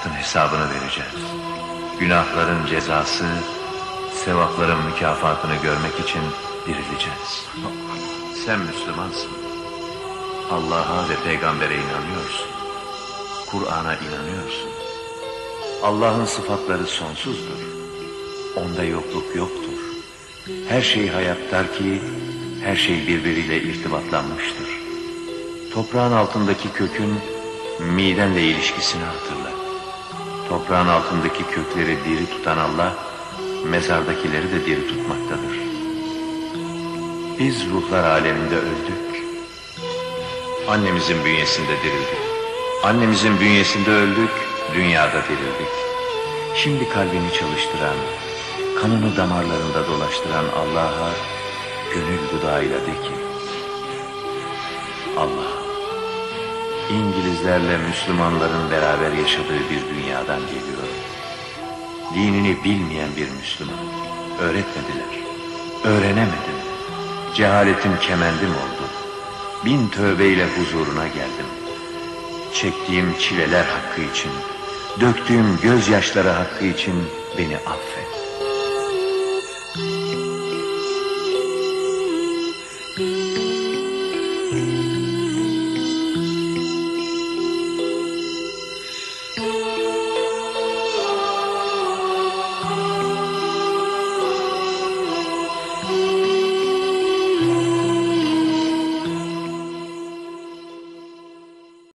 hayatın hesabını vereceğiz. Günahların cezası, sevapların mükafatını görmek için dirileceğiz. Sen Müslümansın. Allah'a ve peygambere inanıyorsun. Kur'an'a inanıyorsun. Allah'ın sıfatları sonsuzdur. Onda yokluk yoktur. Her şey hayattır ki her şey birbiriyle irtibatlanmıştır. Toprağın altındaki kökün midenle ilişkisini hatırla. Toprağın altındaki kökleri diri tutan Allah, mezardakileri de diri tutmaktadır. Biz ruhlar aleminde öldük. Annemizin bünyesinde dirildik. Annemizin bünyesinde öldük, dünyada dirildik. Şimdi kalbini çalıştıran, kanını damarlarında dolaştıran Allah'a gönül dudağıyla de ki: Allah, İngilizlerle Müslümanların beraber yaşadığı bir dünyadan geliyorum. Dinini bilmeyen bir Müslüman. Öğretmediler. Öğrenemedim. Cehaletim kemendim oldu. Bin tövbeyle huzuruna geldim. Çektiğim çileler hakkı için, döktüğüm gözyaşları hakkı için beni affet.